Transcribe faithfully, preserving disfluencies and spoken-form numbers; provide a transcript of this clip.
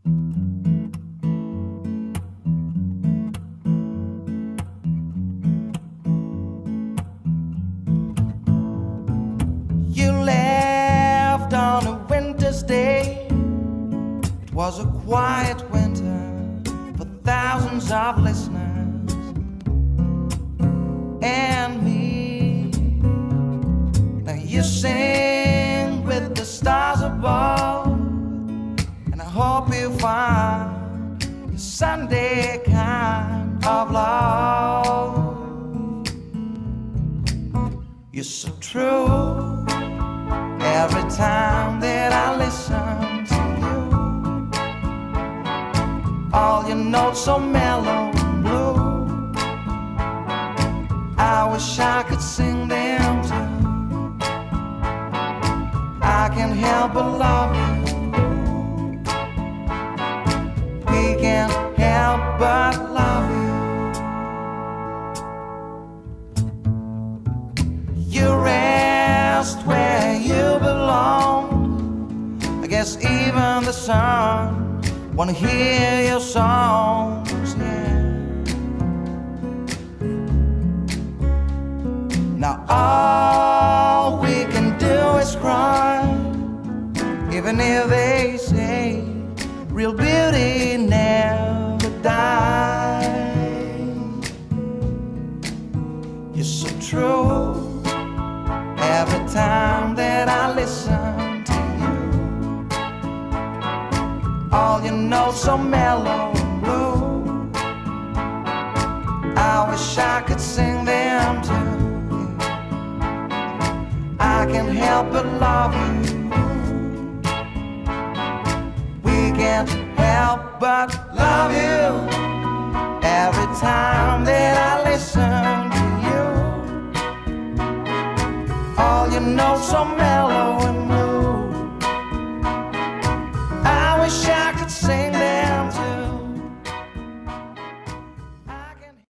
You left on a winter's day. It was a quiet winter for thousands of listeners and me. Now you sing with the stars above, and I hope you find your Sunday kind of love. You're so true. Every time that I listen to you, all your notes so mellow and blue, I wish I could sing them too. I can't help but love you. We can't help but love you. You rest where you belong. I guess even the sun wanna hear your songs, yeah. Now all we can do is cry, even if they say real beauty never dies. You're so true. Every time that I listen to you, all your notes so mellow and blue, I wish I could sing them too. I can't help but love you. We can't help but love you. Every time that I listen to you, all your notes so mellow and blue, I wish I